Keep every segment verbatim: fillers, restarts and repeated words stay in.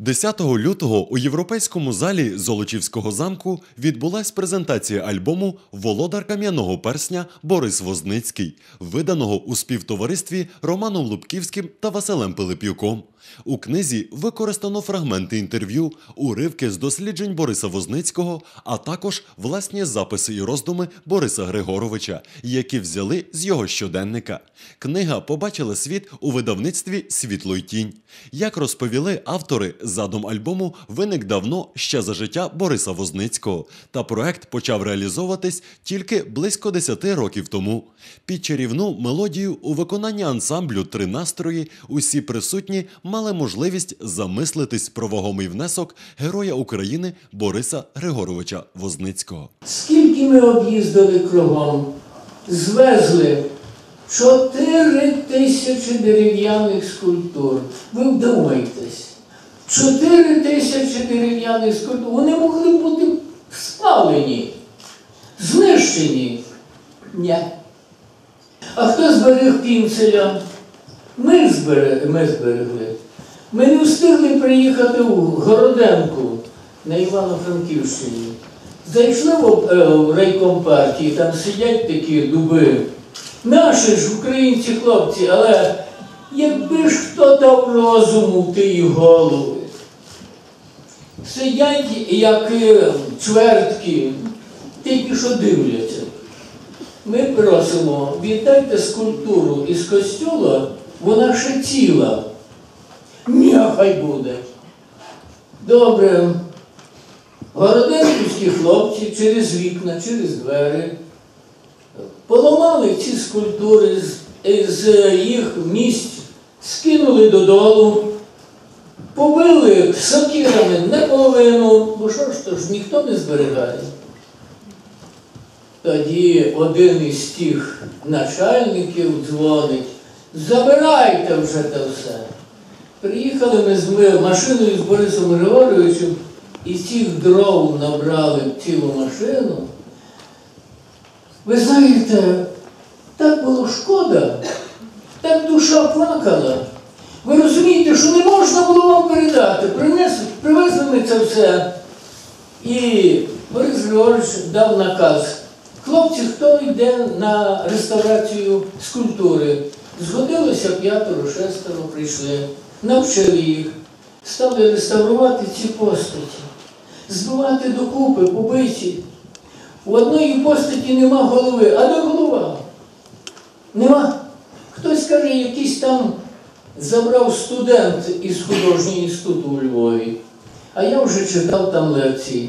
десятого лютого у Європейському залі Золочівського замку відбулась презентація альбому «Володар кам'яного персня» Борис Возницький, виданого у співтоваристві Романом Лубківським та Василем Пилип'юком. У книзі використано фрагменти інтерв'ю, уривки з досліджень Бориса Возницького, а також власні записи і роздуми Бориса Григоровича, які взяли з його щоденника. Книга побачила світ у видавництві «Світло й тінь». Як розповіли автори, задум альбому виник давно, ще за життя Бориса Возницького, та проект почав реалізовуватись тільки близько десяти років тому. Під чарівну мелодію у виконанні ансамблю «Три настрої» усі присутні мали можливість замислитись про вагомий внесок героя України Бориса Григоровича Возницького. Скільки ми об'їздили кругом, звезли чотири тисячі дерев'яних скульптур. Ви вдумайтесь, чотири тисячі дерев'яних скульптур. Вони могли бути спалені, знищені. Ні. А хто зберіг Пінцеля? Ми зберегли. Ми зберегли. Ми не встигли приїхати у Городенку на Івано-Франківщині. Зайшли в райком партії, там сидять такі дуби. Наші ж українці хлопці, але якби ж хто дав розуму в тій голови. Сидять, як чвертки, тільки що дивляться. Ми просимо, віддайте скульптуру із костюла, вона ще ціла. Нехай буде. Добре. Городенківські хлопці через вікна, через двері поламали ці скульптури з їх місць, скинули додолу, побили сокирами наполовину, бо що ж то ж, ніхто не зберігає. Тоді один із тих начальників дзвонить: забирайте вже те все. Приїхали ми з машиною з Борисом Григоровичем, і цих дров набрали цілу машину. Ви знаєте, так було шкода, так душа плакала. Ви розумієте, що не можна було вам передати. Принесли, привезли ми це все. І Борис Григорович дав наказ: хлопці, хто йде на реставрацію скульптури? Згодилося п'ятеро, шестеро, прийшли, навчили їх, стали реставрувати ці постаті, збивати докупи, побиті. У одної постаті нема голови, а де голова? Нема. Хтось каже, якийсь там забрав студент із художнього інституту у Львові. А я вже читав там лекції.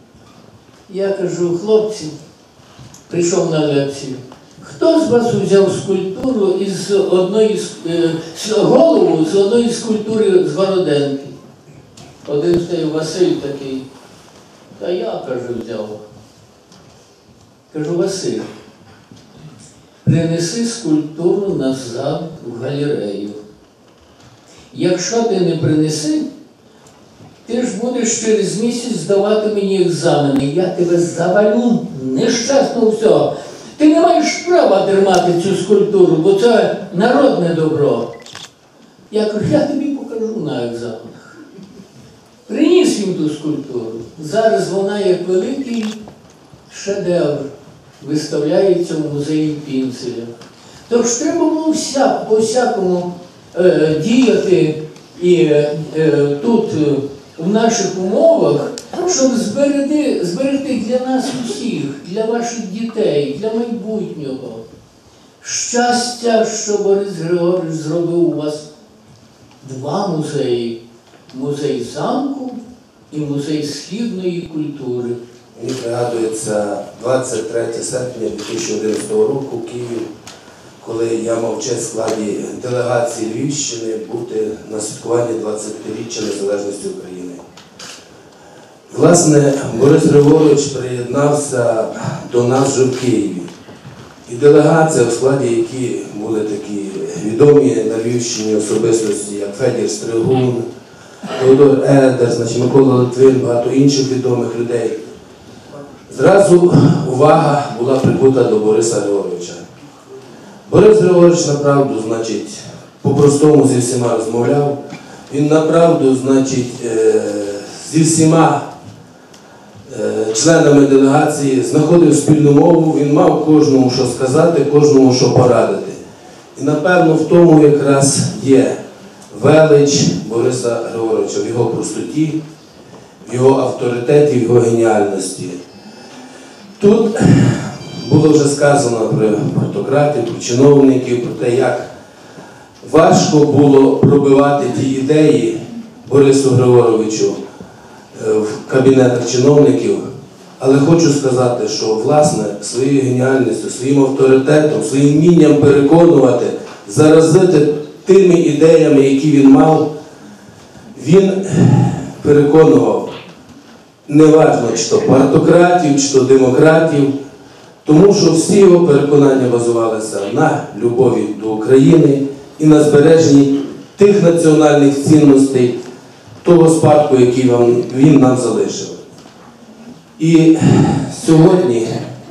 Я кажу: хлопці, прийшов на лекцію, хто з вас взяв скульптуру із одної, голову з одної скульптури з Городенки? Один стоїть Василь такий. Та я, кажу, взяв. Кажу: Василь, принеси скульптуру назад в галерею. Якщо ти не принеси, ти ж будеш через місяць здавати мені екзамени. Я тебе завалю нещасно всього. Ти не маєш права тримати цю скульптуру, бо це народне добро. Я кажу: я тобі покажу на екзаменах. Приніс їм ту скульптуру. Зараз вона, як великий шедевр, виставляється в музеї Пінцеля. Тож треба було всяк, по-всякому е, діяти і е, тут, е, в наших умовах, щоб зберегти, зберегти для нас усіх, для ваших дітей, для майбутнього. Щастя, що Борис Григорович зробив у вас два музеї. Музей замку і музей східної культури. Мені пригадується двадцять третє серпня дві тисячі одинадцятого року в Києві, коли я мав честь в складі делегації Львівщини бути на святкуванні двадцятиріччя незалежності України. Власне, Борис Григорович приєднався до нас вже в Києві. І делегація, в складі які були такі відомі на Львівщині особистості, як Федір Стригун, Теодор Едер, значить, Микола Литвин, багато інших відомих людей. Зразу увага була прикута до Бориса Григоровича. Борис Григорович, направду, значить, по-простому зі всіма розмовляв, Він направду, значить, зі всіма членами делегації знаходив спільну мову, він мав кожному що сказати, кожному що порадити. І напевно в тому якраз є велич Бориса Григоровича, в його простоті, в його авторитеті, в його геніальності. Тут було вже сказано про партократів, про чиновників, про те, як важко було пробивати ті ідеї Борису Григоровичу в кабінетах чиновників. Але хочу сказати, що, власне, своєю геніальністю, своїм авторитетом, своїм вмінням переконувати, заразити тими ідеями, які він мав, він переконував неважно, чи то партократів, чи то демократів, тому що всі його переконання базувалися на любові до України і на збереженні тих національних цінностей, того спадку, який він нам залишив. І сьогодні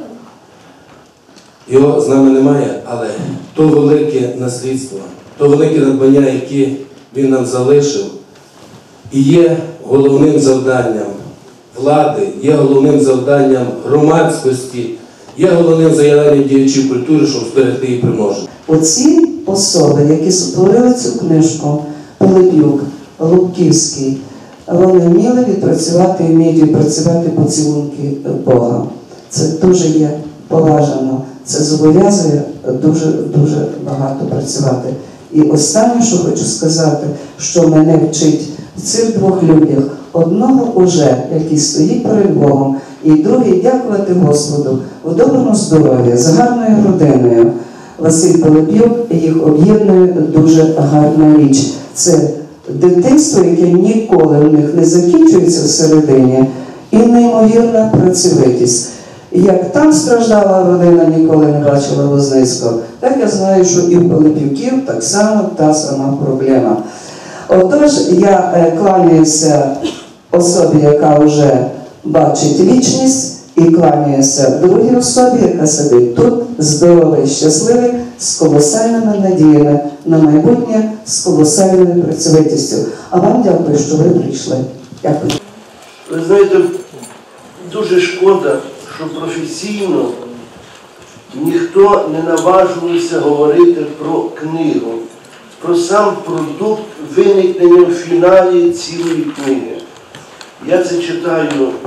його з нами немає, але то велике наслідство, то велике надбання, яке він нам залишив, і є головним завданням влади, є головним завданням громадськості, є головним завданням діячів культури, щоб зберегти і примножити. Оці особи, які створили цю книжку, Пилипюк, Лубківський, вони вміли відпрацювати і вміють відпрацювати поцілунки Бога. Це дуже є поважано. Це зобов'язує дуже-дуже багато працювати. І останнє, що хочу сказати, що мене вчить в цих двох людях, одного уже, який стоїть перед Богом, і другий дякувати Господу в доброму здоров'я, з гарною родиною. Василь Пилипюк, їх об'єднує дуже гарна річ. Це дитинство, яке ніколи в них не закінчується всередині, і неймовірна працьовитість. Як там страждала родина, ніколи не бачила Возницького, так я знаю, що і в Пилипюків так само та сама проблема. Отож, я кланяюся особі, яка вже бачить вічність, і кланяюся другій особі, яка сидить тут, здоровий, щасливий, з колосальними надіями на майбутнє, з колосальною працьовитістю. А вам дякую, що ви прийшли. Дякую. Ви знаєте, дуже шкода, що професійно ніхто не наважувався говорити про книгу, про сам продукт виникнення в фіналі цілої книги. Я це читаю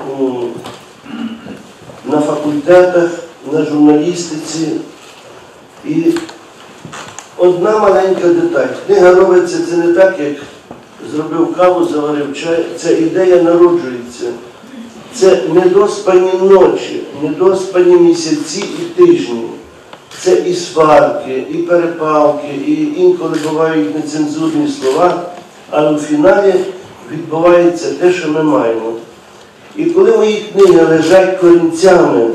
на факультетах, на журналістиці. І одна маленька деталь. Книга робиться це не так, як зробив каву, заварив чай. Ця ідея народжується. Це недоспані ночі, недоспані місяці і тижні. Це і сварки, і перепалки, і інколи бувають нецензурні слова, але у фіналі відбувається те, що ми маємо. І коли мої книги лежать корінцями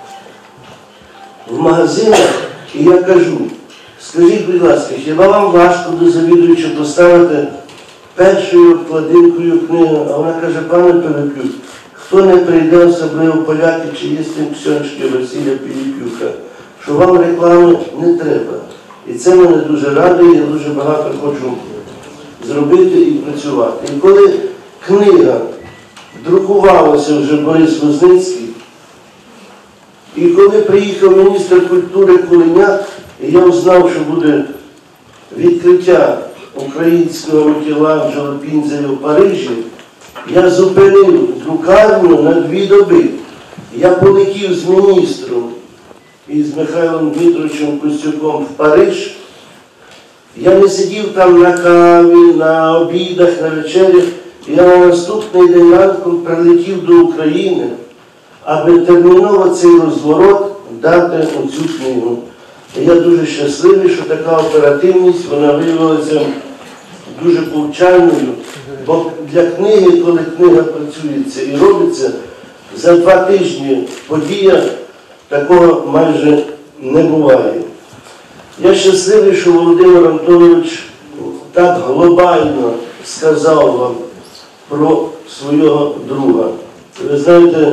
в магазинах, і я кажу, скажіть, будь ласка, хіба вам важко до завідувача поставити першою обкладинкою книгу? А вона каже, пане Пилипюк, хто не прийде, особливо поляки, чи є з тим ксьончики Василя Пилипюка, що вам реклами не треба. І це мене дуже радує, я дуже багато хочу зробити і працювати. І коли книга друкувалася вже Борис Возницький, і коли приїхав міністр культури Кулиняк, і я узнав, що буде відкриття українського Мікеланджело Пінзеля в Парижі, я зупинив друкарню на дві доби. Я полетів з міністром і з Михайлом Дмитровичем Костюком в Париж. Я не сидів там на каві, на обідах, на вечерях. Я на наступний день ранку прилетів до України, аби терміново цей розворот дати оцю книгу. І я дуже щасливий, що така оперативність, вона виявилася дуже повчальною, бо для книги, коли книга працюється і робиться, за два тижні подія такого майже не буває. Я щасливий, що Володимир Антонович так глобально сказав вам про свого друга. Ви знаєте,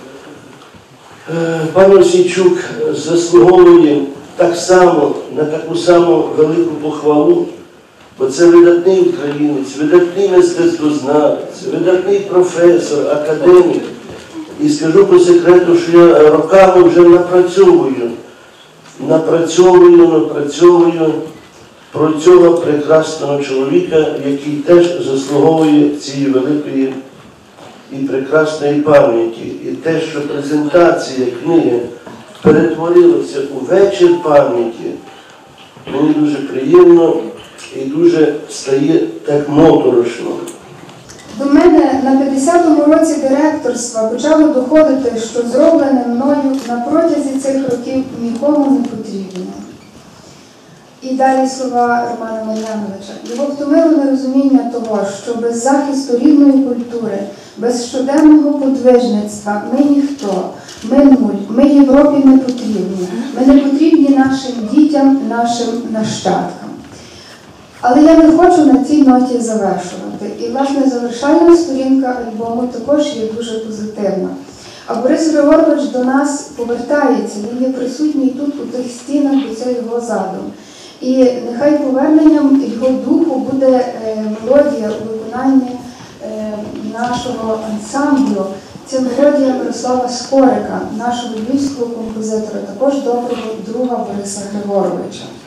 пан Осійчук заслуговує так само, на таку саму велику похвалу, бо це видатний українець, видатний мистецтвознавець, видатний професор, академік. І скажу по секрету, що я роками вже напрацьовую, напрацьовую, напрацьовую про цього прекрасного чоловіка, який теж заслуговує цієї великої і прекрасної пам'яті. І те, що презентація книги перетворилася у вечір пам'яті, мені дуже приємно і дуже стає так моторошно. До мене на п'ятдесятому році директорства почало доходити, що зроблене мною на протязі цих років нікому не потрібно. І далі слова Романа Мар'яновича. Його втомило нерозуміння того, що без захисту рідної культури, без щоденного подвижництва ми ніхто, ми нуль, ми Європі не потрібні, ми не потрібні нашим дітям, нашим нащадкам. Але я не хочу на цій ноті завершувати. І, власне, завершальна сторінка альбому також є дуже позитивна. А Борис Григорович до нас повертається, він є присутній тут, у тих стінах, бо це його задум. І нехай поверненням його духу буде е, мелодія у виконанні е, нашого ансамблю. Це мелодія Мирослава Скорика, нашого львівського композитора, також доброго друга Бориса Григоровича.